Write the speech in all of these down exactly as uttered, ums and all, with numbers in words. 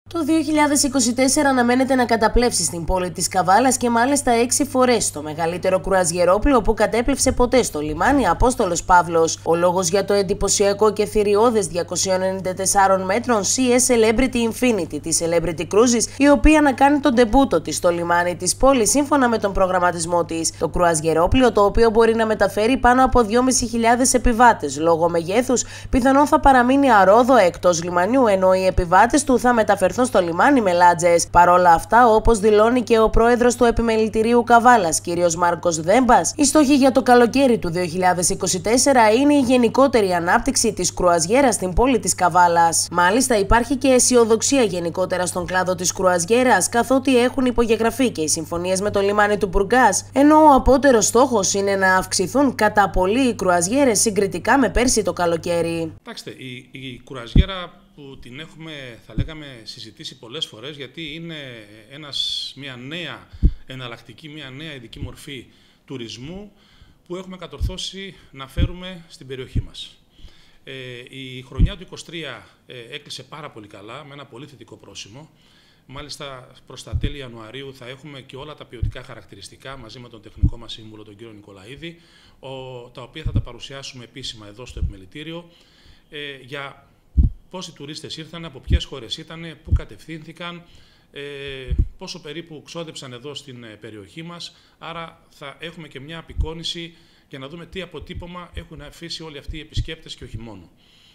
Το δύο χιλιάδες είκοσι τέσσερα αναμένεται να καταπλέψει στην πόλη της Καβάλας και μάλιστα έξι φορές, το μεγαλύτερο κρουαζιερόπλοιο που κατέπλευσε ποτέ στο λιμάνι Απόστολος Παύλος. Ο λόγος για το εντυπωσιακό και θηριώδες διακόσια ενενήντα τέσσερα μέτρων σι ες Celebrity Infinity της Celebrity Cruises, η οποία να κάνει τον ντεμπούτο της στο λιμάνι της πόλης σύμφωνα με τον προγραμματισμό της. Το κρουαζιερόπλοιο, το οποίο μπορεί να μεταφέρει πάνω από δυόμισι χιλιάδες επιβάτες, λόγω μεγέθους πιθανόν θα παραμείνει αρόδο εκτός λιμανιού, ενώ οι επιβάτες του θα μεταφερθούν στο λιμάνι με λάτζες. Παρόλα αυτά, όπως δηλώνει και ο πρόεδρος του Επιμελητηρίου Καβάλας, κ. Μάρκος Δέμπας, η στόχη για το καλοκαίρι του δύο χιλιάδες είκοσι τέσσερα είναι η γενικότερη ανάπτυξη της κρουαζιέρας στην πόλη της Καβάλας. Μάλιστα, υπάρχει και αισιοδοξία γενικότερα στον κλάδο της κρουαζιέρας, καθότι έχουν υπογεγραφεί και οι συμφωνίες με το λιμάνι του Μπουργκάς, ενώ ο απότερος στόχος είναι να αυξηθούν κατά πολύ οι κρουαζιέρες συγκριτικά με πέρσι το καλοκαίρι. Κοιτάξτε, η, η κρουαζιέρα που την έχουμε, θα λέγαμε, συζητήσει πολλές φορές, γιατί είναι ένας, μια νέα εναλλακτική, μια νέα ειδική μορφή τουρισμού που έχουμε κατορθώσει να φέρουμε στην περιοχή μας. Ε, η χρονιά του είκοσι τρία ε, έκλεισε πάρα πολύ καλά, με ένα πολύ θετικό πρόσημο. Μάλιστα, προς τα τέλη Ιανουαρίου θα έχουμε και όλα τα ποιοτικά χαρακτηριστικά μαζί με τον τεχνικό μας σύμβουλο, τον κύριο Νικολαίδη, ο, τα οποία θα τα παρουσιάσουμε επίσημα εδώ στο Επιμελητήριο, ε, για πόσοι τουρίστες ήρθαν, από ποιες χώρες ήταν, πού κατευθύνθηκαν, ε, πόσο περίπου ξόδεψαν εδώ στην περιοχή μας. Άρα θα έχουμε και μια απεικόνηση για να δούμε τι αποτύπωμα έχουν αφήσει όλοι αυτοί οι επισκέπτες και όχι μόνο.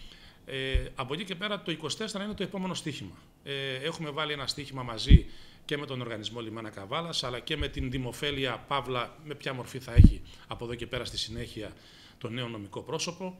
Ε, από εκεί και πέρα το είκοσι τέσσερα είναι το επόμενο στοίχημα. Ε, έχουμε βάλει ένα στοίχημα μαζί και με τον Οργανισμό Λιμάνα Καβάλας, αλλά και με την Δημοφέλεια Παύλα, με ποια μορφή θα έχει από εδώ και πέρα στη συνέχεια το νέο νομικό πρόσωπο.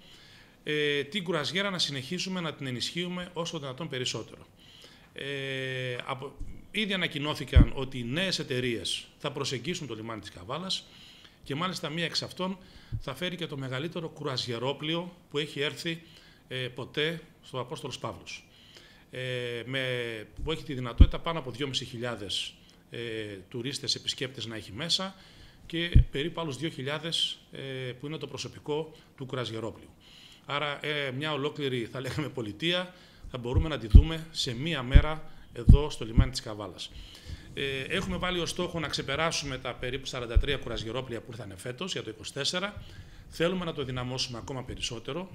Ε, την κρουαζιέρα να συνεχίσουμε να την ενισχύουμε όσο δυνατόν περισσότερο. Ε, από, ήδη ανακοινώθηκαν ότι οι νέες εταιρείες θα προσεγγίσουν το λιμάνι της Καβάλας και μάλιστα μία εξ αυτών θα φέρει και το μεγαλύτερο κρουαζιερόπλοιο που έχει έρθει ε, ποτέ στο Απόστολος Παύλος. Ε, με, που έχει τη δυνατότητα πάνω από δυόμισι χιλιάδες ε, τουρίστες επισκέπτες να έχει μέσα και περίπου άλλους δύο χιλιάδες ε, που είναι το προσωπικό του κρουαζιερόπλοιου. Άρα ε, μια ολόκληρη, θα λέγαμε, πολιτεία θα μπορούμε να τη δούμε σε μία μέρα εδώ στο λιμάνι της Καβάλας. Ε, έχουμε βάλει ως στόχο να ξεπεράσουμε τα περίπου σαράντα τρία κρουαζιερόπλοια που ήρθαν φέτος για το είκοσι τέσσερα. Θέλουμε να το δυναμώσουμε ακόμα περισσότερο.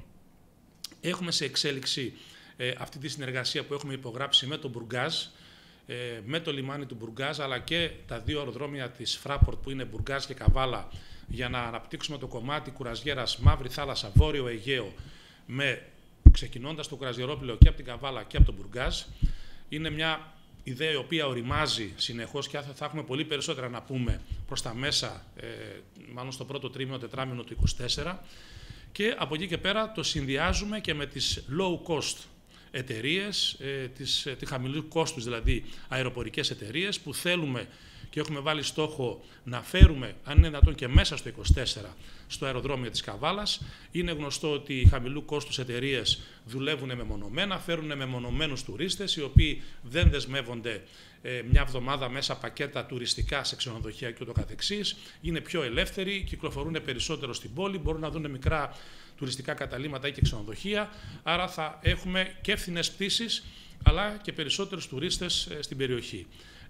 Έχουμε σε εξέλιξη ε, αυτή τη συνεργασία που έχουμε υπογράψει με τον Μπουργκάζ, ε, με το λιμάνι του Μπουργκάζ, αλλά και τα δύο αεροδρόμια της Φράπορτ που είναι Μπουργκάζ και Καβάλα, για να αναπτύξουμε το κομμάτι κουραζιέρας Μαύρη Θάλασσα, Βόρειο Αιγαίο, με, ξεκινώντας το κουραζιερόπλοιο και από την Καβάλα και από τον Μπουργκάζ. Είναι μια ιδέα η οποία οριμάζει συνεχώς και θα έχουμε πολύ περισσότερα να πούμε προς τα μέσα, ε, μάλλον στο πρώτο τρίμηνο, τετράμηνο του είκοσι τέσσερα. Και από εκεί και πέρα το συνδυάζουμε και με τις low cost εταιρείες, ε, τις, τη χαμηλού κόστους δηλαδή αεροπορικές εταιρείες που θέλουμε και έχουμε βάλει στόχο να φέρουμε, αν είναι δυνατόν και μέσα στο είκοσι τέσσερα, στο αεροδρόμιο της Καβάλας. Είναι γνωστό ότι οι χαμηλού κόστους εταιρείες δουλεύουν μεμονωμένα, φέρουν μεμονωμένους τουρίστες, οι οποίοι δεν δεσμεύονται ε, μια εβδομάδα μέσα πακέτα τουριστικά σε ξενοδοχεία και ούτω καθεξής. Είναι πιο ελεύθεροι, κυκλοφορούν περισσότερο στην πόλη, μπορούν να δουν μικρά τουριστικά καταλύματα ή και ξενοδοχεία. Άρα θα έχουμε και φθηνές πτήσεις, αλλά και περισσότερους τουρίστες ε, στην περιοχή.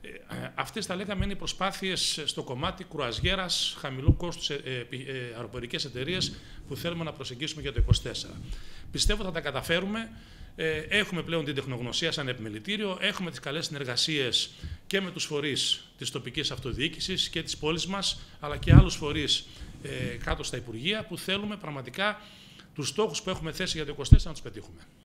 Ε, αυτές, θα λέγαμε, είναι οι προσπάθειες στο κομμάτι κρουαζιέρας χαμηλού κόστους ε, ε, ε, αεροπορικές εταιρείες που θέλουμε να προσεγγίσουμε για το είκοσι τέσσερα. Πιστεύω θα τα καταφέρουμε. Ε, έχουμε πλέον την τεχνογνωσία σαν επιμελητήριο, έχουμε τις καλές συνεργασίες και με τους φορείς της τοπικής αυτοδιοίκησης και της πόλης μας, αλλά και άλλους φορείς ε, κάτω στα Υπουργεία, που θέλουμε πραγματικά τους στόχους που έχουμε θέσει για το είκοσι τέσσερα να τους πετύχουμε.